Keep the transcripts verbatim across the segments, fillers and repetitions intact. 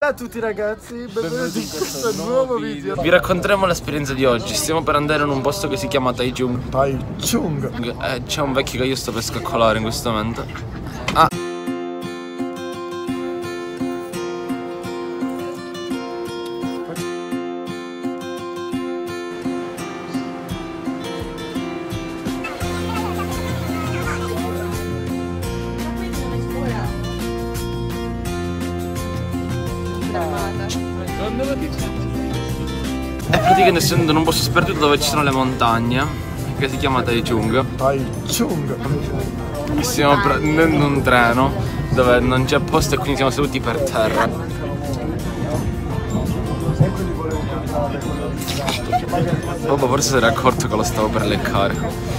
Ciao a tutti ragazzi, benvenuti in questo nuovo video. Vi racconteremo l'esperienza di oggi. Stiamo per andare in un posto che si chiama Taichung. Taichung. Eh, c'è un vecchio che io sto per scoccolare in questo momento. Ah. E praticamente essendo in un posto sperduto dove ci sono le montagne, che si chiama Taichung. Taichung. Stiamo prendendo un treno dove non c'è posto e quindi siamo seduti per terra. Bobo forse si era accorto che lo stavo per leccare.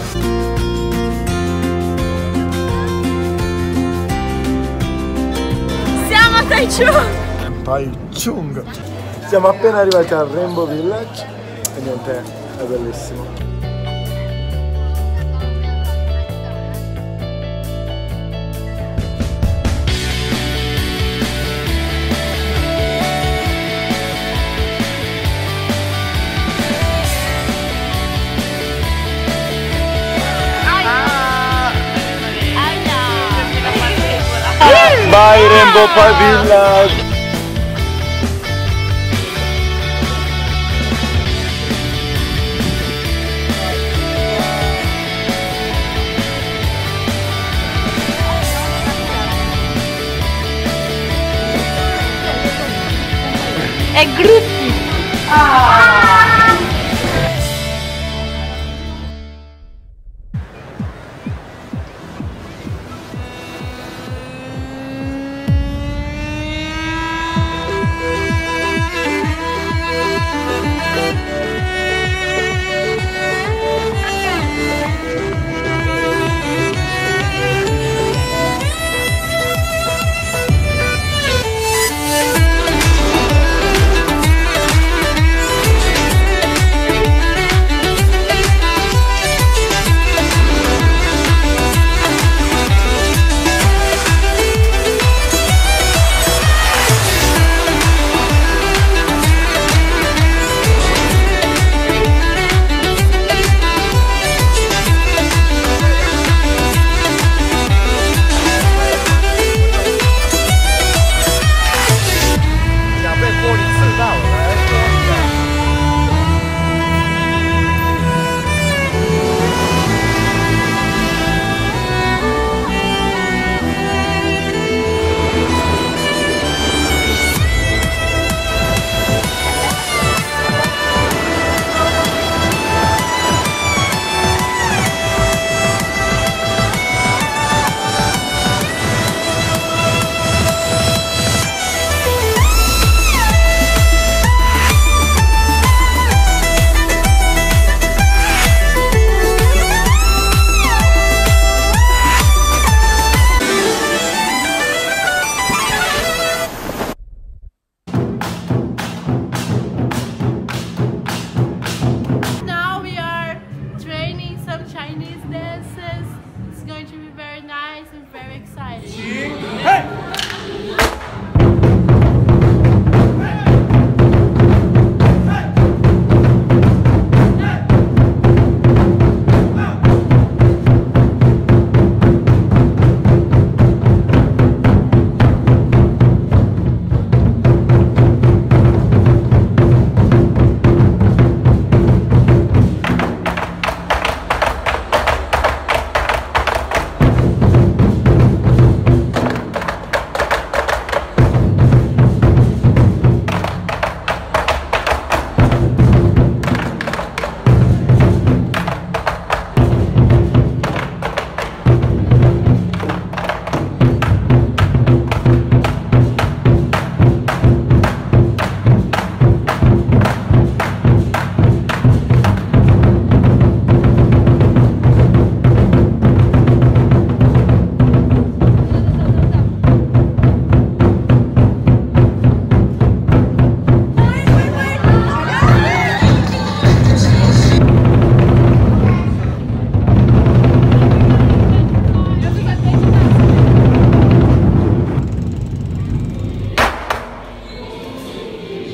Siamo a Taichung! Taichung. Siamo appena arrivati al Rainbow Village e niente, è bellissimo. Bye Rainbow Village! È Gruppi! Ah.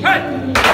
Hey!